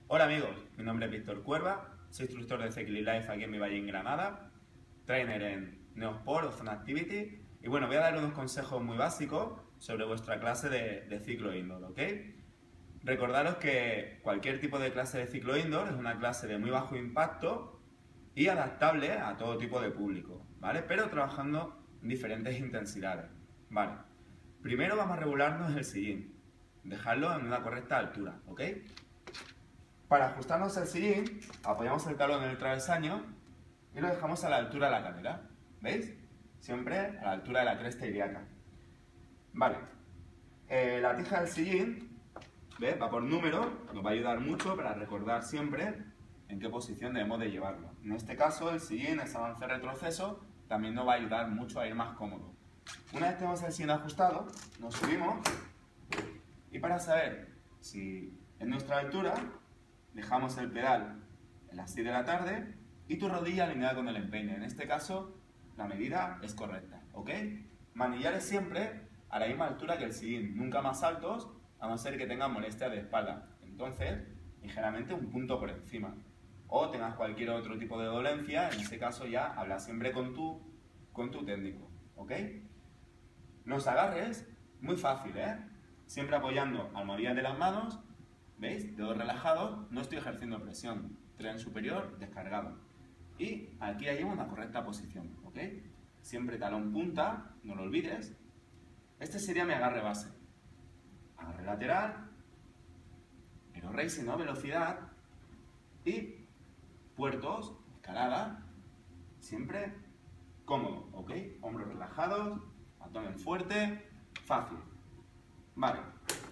Hola amigos, mi nombre es Víctor Cuerva, soy instructor de Cycling Life aquí en mi valle en Granada, trainer en Neosport o Zone Activity y bueno, voy a dar unos consejos muy básicos sobre vuestra clase de ciclo indoor, ¿ok? Recordaros que cualquier tipo de clase de ciclo indoor es una clase de muy bajo impacto y adaptable a todo tipo de público, ¿vale? Pero trabajando en diferentes intensidades, ¿vale? Primero vamos a regularnos el sillín, dejarlo en una correcta altura, ¿ok? Para ajustarnos el sillín, apoyamos el talón en el travesaño y lo dejamos a la altura de la cadera, ¿veis? Siempre a la altura de la cresta ilíaca. Vale, la tija del sillín, ¿ves? Va por número, nos va a ayudar mucho para recordar siempre en qué posición debemos de llevarlo. En este caso, el sillín, ese avance-retroceso, también nos va a ayudar mucho a ir más cómodo. Una vez tenemos el sillín ajustado, nos subimos y para saber si es nuestra altura, dejamos el pedal en las 6 de la tarde y tu rodilla alineada con el empeine. En este caso, la medida es correcta, ¿ok? Manillares siempre a la misma altura que el sillín, nunca más altos, a no ser que tengas molestias de espalda. Entonces, ligeramente un punto por encima. O tengas cualquier otro tipo de dolencia, en ese caso ya habla siempre con tu técnico, ¿ok? Los agarres, muy fácil, ¿eh? Siempre apoyando almohadillas de las manos, ¿veis? Dedos relajados, no estoy ejerciendo presión. Tren superior descargado. Y aquí hay una correcta posición, ¿ok? Siempre talón punta, no lo olvides. Este sería mi agarre base. Agarre lateral, pero racing, ¿no? Velocidad. Y puertos, escalada, siempre cómodo, ¿ok? Hombros relajados, abdomen fuerte, fácil. Vale.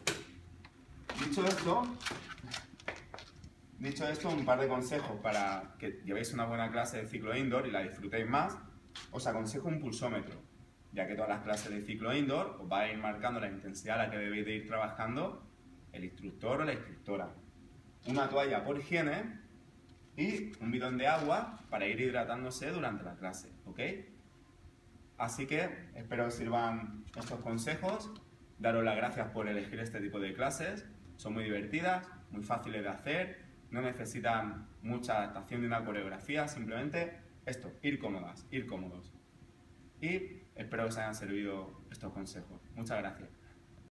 Dicho esto, un par de consejos para que llevéis una buena clase de ciclo indoor y la disfrutéis más. Os aconsejo un pulsómetro, ya que todas las clases de ciclo indoor os va a ir marcando la intensidad a la que debéis de ir trabajando el instructor o la instructora. Una toalla por higiene y un bidón de agua para ir hidratándose durante la clase, ¿ok? Así que espero os sirvan estos consejos. Daros las gracias por elegir este tipo de clases. Son muy divertidas, muy fáciles de hacer, no necesitan mucha adaptación de una coreografía, simplemente esto, ir cómodas, ir cómodos. Y espero que os hayan servido estos consejos. Muchas gracias.